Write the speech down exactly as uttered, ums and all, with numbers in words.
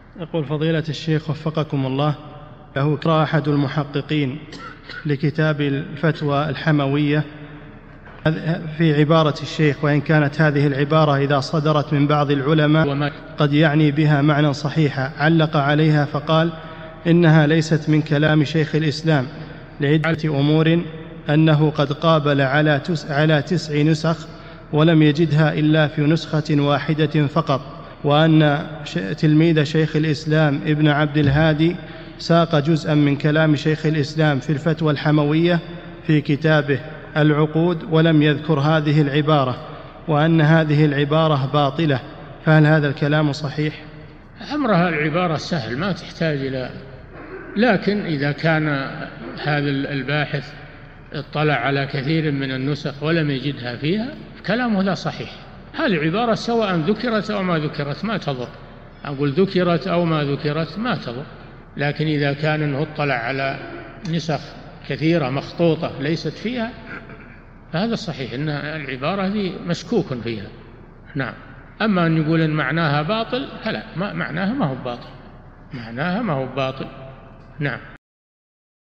يقول فضيلة الشيخ وفقكم الله، له قرأ أحد المحققين لكتاب الفتوى الحموية في عبارة الشيخ، وإن كانت هذه العبارة إذا صدرت من بعض العلماء قد يعني بها معنى صحيحا، علق عليها فقال إنها ليست من كلام شيخ الإسلام لعدة أمور: أنه قد قابل على على تسع نسخ ولم يجدها إلا في نسخة واحدة فقط، وأن تلميذ شيخ الإسلام ابن عبد الهادي ساق جزءا من كلام شيخ الإسلام في الفتوى الحموية في كتابه العقود ولم يذكر هذه العبارة، وأن هذه العبارة باطلة، فهل هذا الكلام صحيح؟ أمرها العبارة سهل ما تحتاج إلى، لكن إذا كان هذا الباحث اطلع على كثير من النسخ ولم يجدها فيها كلامه لا صحيح. هذه العبارة سواء ذكرت أو ما ذكرت ما تضر، أقول ذكرت أو ما ذكرت ما تضر، لكن إذا كان أنه اطلع على نسخ كثيرة مخطوطة ليست فيها فهذا صحيح أن العبارة دي مشكوك فيها. نعم. أما أن يقول إن معناها باطل فلا، ما معناها ما هو باطل، معناها ما هو باطل. نعم.